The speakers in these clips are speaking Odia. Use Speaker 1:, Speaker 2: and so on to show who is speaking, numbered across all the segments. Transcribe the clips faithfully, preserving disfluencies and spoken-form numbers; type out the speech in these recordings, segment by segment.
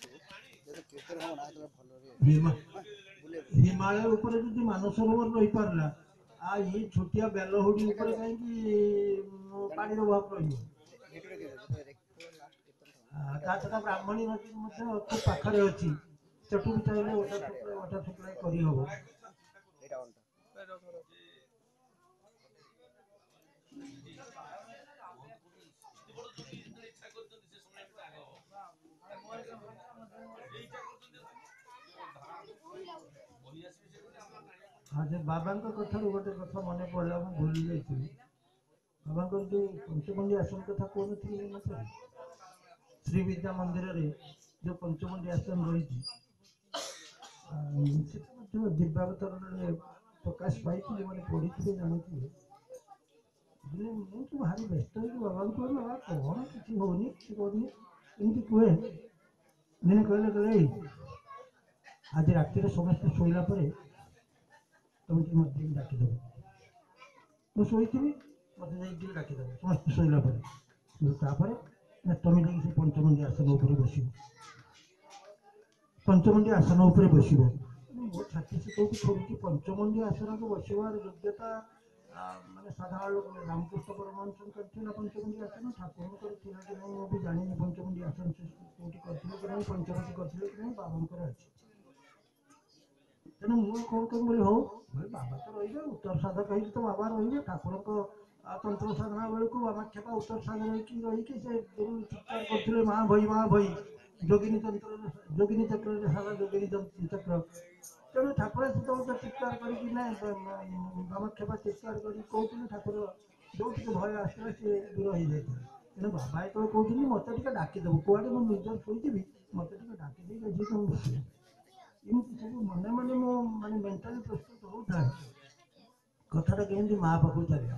Speaker 1: हिमालय ऊपर जदि मानसरोवर रही पारला आ ये छोटिया बेलहुडी ऊपर कहीं पानी अभाव रही छड़ा ब्राह्मणी नदी खूब पाखे अच्छी सेठू भी चाहिए वाटर सप्लाई वाटर सप्लाई करहब हाँ जे बाबा कथा गोटे कथा मन पड़ा मुझे भूली जाइए बाबा जो पंचमुंडी आश्रम कथा कहते श्री विद्या मंदिर रे जो पंचमुंडी आश्रम रही दिव्यावतर प्रकाश पाई मैंने पढ़ी जानी मुझे भारी व्यस्त हो बाबा को बाबा कौन किसी होनी किसी करनी एमती कहे दिने कहले कहले आज रातिर समस्त शोला तुम मत डाकिदेव मुझे शोथी मत डाकिदेव समस्त शोला तुम जाए पंचमुंडी आसन उपर बस पंचमुंडी आसन उपर बस मो छाती से कौन छोड़ी पंचमुंडी आसन को बसवार योग्यता माने साधारण लोक रामकृष्ण परमहंस करते पंचमुंडी आसन ठाकुर कर नहीं जानी पंचमुंडी आसन कौटी करते पंचवटी करते कि नहीं बाबा अच्छी तेणु मुझे कौन कह बोली हो बाबा तो रही उत्तर साधक है तो बाबा रही ठाकुर तंत्र साधना बेलू बाबा खेपा उत्तर साधन रही से चित्कार करते माँ भई माँ भई जोगिनी तंत्र जोगिनी चक्र सारा जोगिनी चक्र तेणु ठाकुर से चित्कार कर बाबा खेपा चित्कार कर कहते ठाकुर जो भय आसला सी दूर हो जाए तेणु बाबा जो कहते मत डाकिदेव कौड़े मुझे निजर शोथी मत डाकिदे जी तुम बस एमती सब मन मन मो माने मेंटाली प्रस्तुत होता है कथाटा केमती माँ पाखु चलला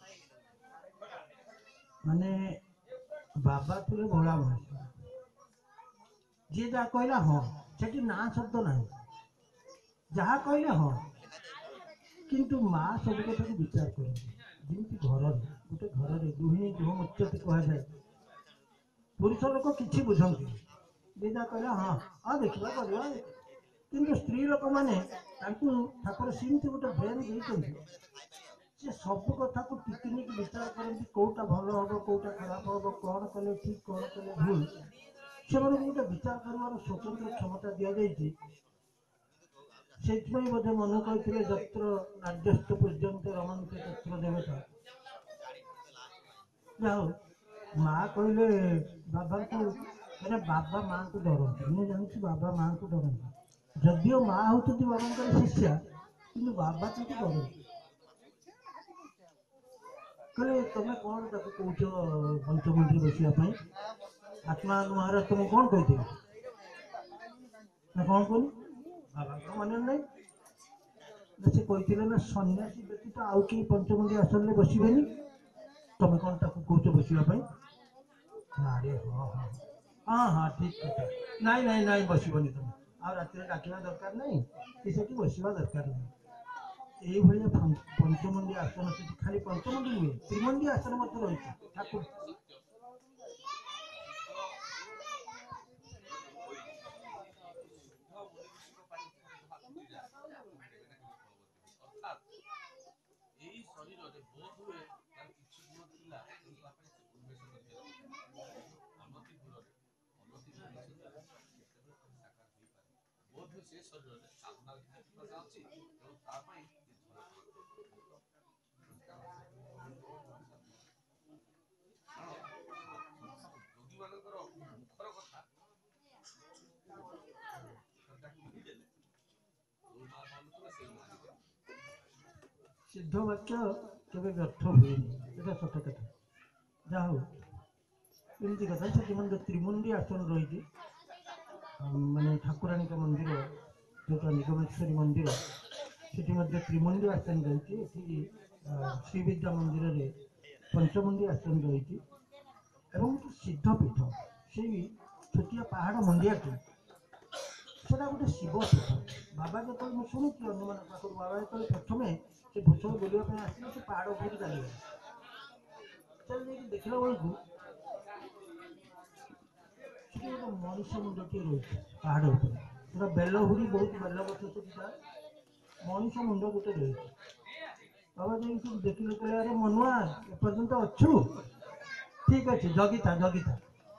Speaker 1: माने बाबा थे भोला मनुष्य जी जहाँ कहला हाँ से ना शब्द ना जहाँ कहले हाँ किंतु माँ सब कथा को विचार करती घर गोटे घर गृहिणी गृह मुच्यते कहुए पुरुष लोक कि बुझती जी जहाँ कहला हाँ हाँ देखा करवा किंतु स्त्री लोक मैंने ठाकुर सीमती गोटे ब्रेन देते से सब कथा को टिकनिक विचार करती कौटा भल हम कौटा खराब हम कौन कले ठीक कौन कले भूल से गोटे विचार कर स्वतंत्र क्षमता दि जाइए से बोधे मनु कहते जत्र नार्यस्त पर्यंत रमंते तत्र देवता जाओ माँ कहले बाबा को मैंने बाबा माँ को डरती मुझे जानती बाबा माँ को डरती जदिव माँ होती बाबा शिष्या कि बाबा तुम डरती कहले तुम कौन ताको कौच पंचमुंडी बसापी आत्मा महाराज तुम कौन कहते ना कौन कहनी बाबा तो मन नहीं से कहते ना सन्यासी व्यतीत आउ कि पंचमुंडी आसन में बसबे तुम कौन ताको कौच बसापी अरे हाँ हाँ हाँ हाँ ठीक कथा नाई नाई नाई बसबनी तुम आ रात डाकवा दरकार नहीं कि से बसवा दरकार नहीं ये पंचमुंडी आसन से खाली पंचमुंडी नुहे त्रिमुंडी आसन रही ठाकुर सिद्ध वाक्य केवे व्यर्थ हुए ये सत कथा जहा हो एमती कथा से मंदिर त्रिमुंडी आसन रही माने ठाकुराणी मंदिर जोटा निगमेश्वरी मंदिर से त्रिमुंडी आसन रही श्री विद्या मंदिर रे पंचमुंडी आसन रही सिद्ध पीठ से छोटिया पहाड़ मुंडिया सेटा गोटे शिव पीठ बाबा जो मुझे शुणी अनुमान पाखु बाबा जो प्रथम से भूषण बुलापी आस से पहाड़ उपर चलिए चल देखला बेलू ସେଠି ଗୋଟେ ମଣିଷ ମୁଣ୍ଡଟିଏ ରହିଛି ପାହାଡ଼ ଉପରେ, ଗୋଟେ ବେଲହୁଡ଼ି ବହୁତ ବେଲ ଗଛ ସେଠି ଥାଏ, ମଣିଷ ମୁଣ୍ଡ ଗୋଟେ ରହିଛି। ବାବା ଯାଇକି ଦେଖିଲେ କହିଲେ ଆରେ ମନୁଆ ଏପର୍ଯ୍ୟନ୍ତ ଅଛୁ, ଠିକ ଅଛି ଜଗିଥା ଜଗିଥା।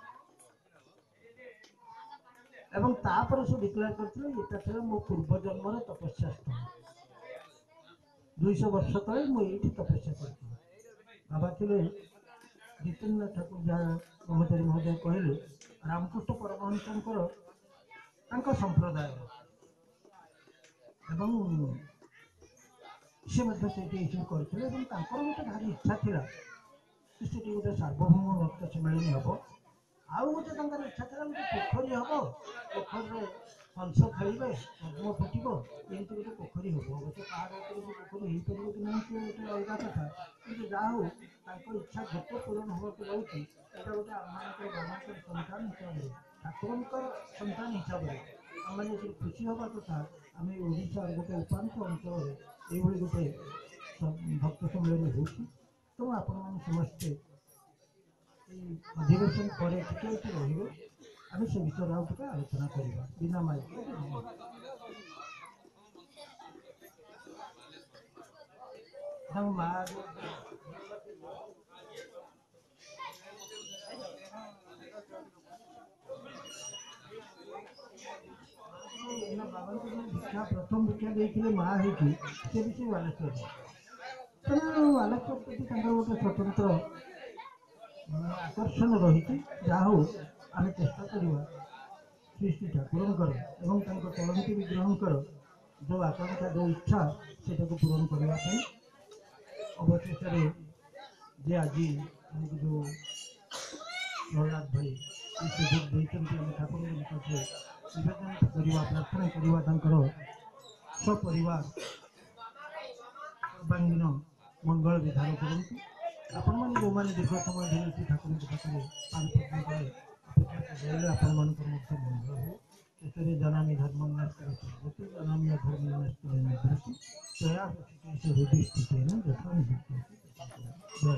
Speaker 1: ଏବଂ ତାପରେ ସେ ଡିକ୍ଲେୟାର କରିଥିଲେ ଏଟା ଥିଲା ମୋ ପୂର୍ବ ଜନ୍ମର ତପସ୍ୟା ସ୍ଥଳ, ଦୁଇଶହ ବର୍ଷ ତଳେ ମୁଁ ଏଇଠି ତପସ୍ୟା କରିଥିଲି। ବାବା ଥିଲେ ଜିତେନ୍ଦ୍ର ଠାକୁର ଯାହା ବ୍ରହ୍ମଚାରୀ ମହୋଦୟ କହିଲେ ରାମକୃଷ୍ଣ ପରମହଂସଙ୍କର ତାଙ୍କ ସମ୍ପ୍ରଦାୟ, ଏବଂ ସେ ମଧ୍ୟ ସେଇଠି ଏଇସବୁ କରିଥିଲେ ଏବଂ ତାଙ୍କର ଗୋଟେ ଭାରି ଇଚ୍ଛା ଥିଲା କି ସେଠି ଗୋଟେ ସାର୍ବଭୌମ ଭକ୍ତ ସମ୍ମିଳନୀ ହେବ। ଆଉ ଗୋଟେ ତାଙ୍କର ଇଚ୍ଛା ଥିଲା ଗୋଟେ ପୋଖରୀ ହେବ, ପୋଖରୀରେ ହଂସ ଖେଳିବେ, ପଦ୍ମ ଫୁଟିବ, ଏମିତି ଗୋଟେ ପୋଖରୀ ହେବ। ଅବଶ୍ୟ ପାହାଡ଼ ଉପରେ ବି ପୋଖରୀ ହେଇପାରିବ କି ନାହିଁ ସେ ଗୋଟେ ଅଲଗା କଥା, କିନ୍ତୁ ଯାହା ହଉ ତାଙ୍କ ଇଚ୍ଛା ଯେତେ ପୂରଣ ହେବାକୁ ଯାଉଛି ଏଇଟା ଗୋଟେ ଆମମାନଙ୍କର ବାବାଙ୍କର ସନ୍ତାନ ହିସାବରେ, ଠାକୁରଙ୍କର ସନ୍ତାନ ହିସାବରେ ଆମମାନେ ଏଥିରେ ଖୁସି ହେବା କଥା। ଆମେ ଓଡ଼ିଶାର ଗୋଟେ ଉପାନ୍ତ ଅଞ୍ଚଳରେ ଏଇଭଳି ଗୋଟେ ଭକ୍ତ ସମ୍ମିଳନୀ ହେଉଛି। ତେଣୁ ଆପଣମାନେ ସମସ୍ତେ ଏଇ ଅଧିବେଶନ ପରେ ଟିକେ ଟିକେ ରହିବେ, ଆମେ ସେ ବିଷୟରେ ଆଉ ଟିକେ ଆଲୋଚନା କରିବା ବିନା ମାଇକରେ। ତାଙ୍କ ମା ବାବାଙ୍କୁ ଯେଉଁ ଭିକ୍ଷା ପ୍ରଥମ ଭିକ୍ଷା ଦେଇଥିଲେ ମା ହେଇକି, ସେ ବି ସେ ବାଲେଶ୍ୱର। ତେଣୁ ବାଲେଶ୍ୱର ପ୍ରତି ତାଙ୍କର ଗୋଟେ ସ୍ୱତନ୍ତ୍ର ଆକର୍ଷଣ ରହିଛି। ଯାହା ହଉ ଆମେ ଚେଷ୍ଟା କରିବା ଶ୍ରୀ ଶ୍ରୀ ଠାକୁରଙ୍କର ଏବଂ ତାଙ୍କ ଚଳନ୍ତି ବିଗ୍ରହଙ୍କର ଯେଉଁ ଆକାଂକ୍ଷା, ଯେଉଁ ଇଚ୍ଛା, ସେଟାକୁ ପୂରଣ କରିବା ପାଇଁ। ଅବଶେଷରେ ଯେ ଆଜି ଆମକୁ ଯେଉଁ ପ୍ରହ୍ଲାଦ ଭାଇ ଏ ସୁଯୋଗ ଦେଇଛନ୍ତି, ଆମେ ଠାକୁରଙ୍କ ନିକଟରେ ନିବେଦନ କରିବା, ପ୍ରାର୍ଥନା କରିବା ତାଙ୍କର ସପରିବାର ସର୍ବାଙ୍ଗୀନ ମଙ୍ଗଳ ବିଧାନ କରନ୍ତୁ। ଆପଣମାନେ ଯେଉଁମାନେ ଦୀର୍ଘ ସମୟ ଧରି ଏଠି ଠାକୁରଙ୍କ ପାଖରେ ପାଣିପଦ୍ମ ତଳେ ଅପେକ୍ଷା କରିଲେ ଆପଣମାନଙ୍କର ମଧ୍ୟ ମଙ୍ଗଳ ହଉ। ଶେଷରେ ଜନାମି ଧର୍ମ ନାସ୍ତି ଯେତେ ଜନାମି ଧର୍ମ ନାସ୍ତି ନିଧୃତି ପ୍ରୟାସ ସେ ହୃଦୟ ସ୍ଥିତି ଯଥା ନିଯୁକ୍ତି। ଜୟ।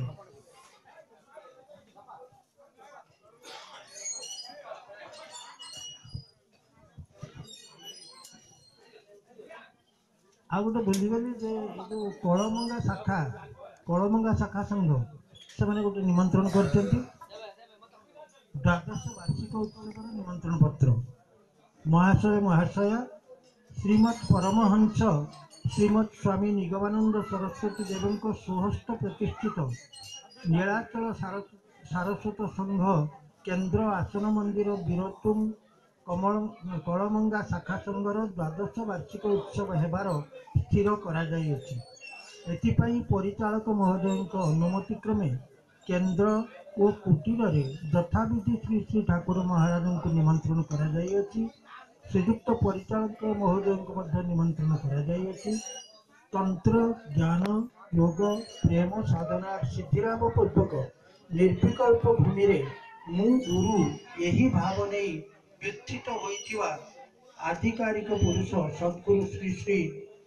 Speaker 1: ଆଉ ଗୋଟେ ଭୁଲିଗଲି ଯେ ଏ ଯେଉଁ କଳମଙ୍ଗା ଶାଖା କଳମଙ୍ଗା ଶାଖା ସଂଘ ସେମାନେ ଗୋଟେ ନିମନ୍ତ୍ରଣ କରିଛନ୍ତି, ଦ୍ୱାଦଶ ବାର୍ଷିକ ଉତ୍ସବର ନିମନ୍ତ୍ରଣ ପତ୍ର। ମହାଶୟ ମହାଶୟା ଶ୍ରୀମତ୍ ପରମହଂସ ଶ୍ରୀମତ୍ ସ୍ୱାମୀ ନିଗମାନନ୍ଦ ସରସ୍ୱତୀ ଦେବଙ୍କ ସୁହସ୍ତ ପ୍ରତିଷ୍ଠିତ ନୀଳାଚଳ ସାରସ୍ୱତ ସଂଘ କେନ୍ଦ୍ର ଆସନ ମନ୍ଦିର ବୀରତୁଂ କମଳ କଳମଙ୍ଗା ଶାଖା ସଂଘର ଦ୍ୱାଦଶ ବାର୍ଷିକ ଉତ୍ସବ ହେବାର ସ୍ଥିର କରାଯାଇଅଛି। ଏଥିପାଇଁ ପରିଚାଳକ ମହୋଦୟଙ୍କ ଅନୁମତି କ୍ରମେ କେନ୍ଦ୍ର ଓ କୁଟୀରରେ ଯଥାବିଧି ଶ୍ରୀ ଶ୍ରୀ ଠାକୁର ମହାରାଜଙ୍କୁ ନିମନ୍ତ୍ରଣ କରାଯାଇଅଛି। ଶ୍ରୀଯୁକ୍ତ ପରିଚାଳକ ମହୋଦୟଙ୍କୁ ମଧ୍ୟ ନିମନ୍ତ୍ରଣ କରାଯାଇଅଛି। ତନ୍ତ୍ର ଜ୍ଞାନ ଯୋଗ ପ୍ରେମ ସାଧନା ସିଦ୍ଧିଲାଭ ପୂର୍ବକ ନିର୍ବିକଳ୍ପ ଭୂମିରେ ମୁଁ ଗୁରୁ ଏହି ଭାବ ନେଇ ବ୍ୟଥିତ ହୋଇଥିବା ଆଧିକାରିକ ପୁରୁଷ ସଦ୍ଗୁରୁ ଶ୍ରୀ ଶ୍ରୀ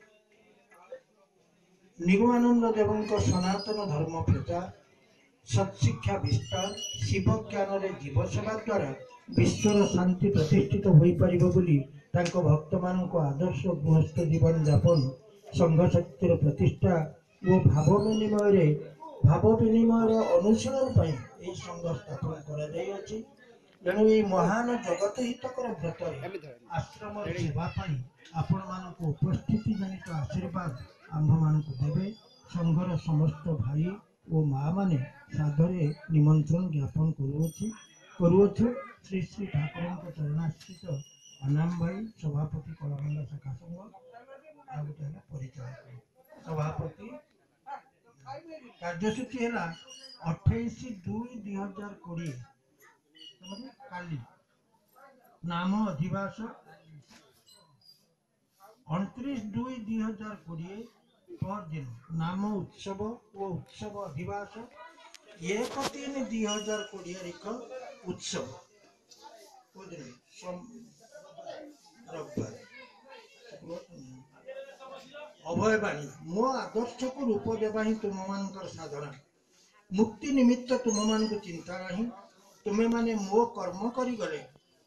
Speaker 1: ନିଗମାନନ୍ଦ ଦେବଙ୍କ ସନାତନ ଧର୍ମ ପ୍ରଚାର, ସତ୍ଶିକ୍ଷା ବିସ୍ତାର, ଶିବ ଜ୍ଞାନରେ ଜୀବସେବା ଦ୍ୱାରା ବିଶ୍ୱର ଶାନ୍ତି ପ୍ରତିଷ୍ଠିତ ହୋଇପାରିବ ବୋଲି ତାଙ୍କ ଭକ୍ତମାନଙ୍କ ଆଦର୍ଶ ଗୃହସ୍ଥ ଜୀବନ ଯାପନ, ସଂଘ ଶକ୍ତିର ପ୍ରତିଷ୍ଠା ଓ ଭାବ ବିନିମୟରେ ଭାବ ବିନିମୟର ଅନୁଶୀଳନ ପାଇଁ ଏହି ସଂଘ ସ୍ଥାପନ କରାଯାଇଅଛି। ତେଣୁ ଏହି ମହାନ ଜଗତ ହିତକର ବ୍ରତରେ ଆଶ୍ରମର ସେବା ପାଇଁ ଆପଣମାନଙ୍କ ଉପସ୍ଥିତି ଜନିତ ଆଶୀର୍ବାଦ ଆମ୍ଭମାନଙ୍କୁ ଦେବେ। ସଂଘର ସମସ୍ତ ଭାଇ ଓ ମା ମାନେ ସାଦରେ ନିମନ୍ତ୍ରଣ ଜ୍ଞାପନ କରୁଅଛି କରୁଅଛୁ। ଶ୍ରୀ ଶ୍ରୀ ଠାକୁରଙ୍କ ଚରଣାଶ୍ରିତ ଅନାମ ଭାଇ ସଭାପତି କଳମଙ୍ଗା ଶାଖା ସଂଘ, ଆଉ ଗୋଟେ ହେଲା ପରିଚାଳକ ସଭାପତି। କାର୍ଯ୍ୟସୂଚୀ ହେଲା ଅଠେଇଶ ଦୁଇ ଦୁଇ ହଜାର କୋଡ଼ିଏ କାଲି ନାମ ଅଧିବାସ, ଅଣତିରିଶ ଦୁଇ ଦୁଇ ହଜାର କୋଡ଼ିଏ ପରଦିନ ନାମ ଉତ୍ସବ ଓ ଉତ୍ସବ ଅଧିବାସ, ଏକ ତିନି ଦୁଇ ହଜାର କୋଡ଼ିଏ ରିକ ଉତ୍ସବ ରବିବାର। ଅଭୟବାଣୀ ମୋ ଆଦର୍ଶକୁ ରୂପ ଦେବା ହିଁ ତୁମମାନଙ୍କର ସାଧନା, ମୁକ୍ତି ନିମିତ୍ତ ତୁମମାନଙ୍କୁ ଚିନ୍ତା ନାହିଁ। ତୁମେମାନେ ମୋ କର୍ମ କରିଗଲେ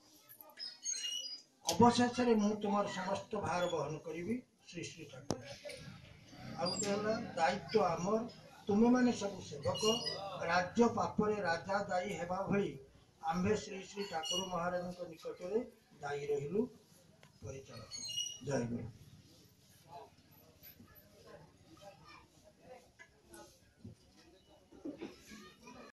Speaker 1: अवशेष मु तुम समस्त भार बहन करी श्री श्री ठाकुर आ गोटे है दायित्व आमर तुम्हें मैंने सब सेवक राज्य पापरे राजा दायी हेबा भली आम्भे श्री श्री ठाकुर महाराज निकट में दायी रहिलु परिचालक जय गुरु।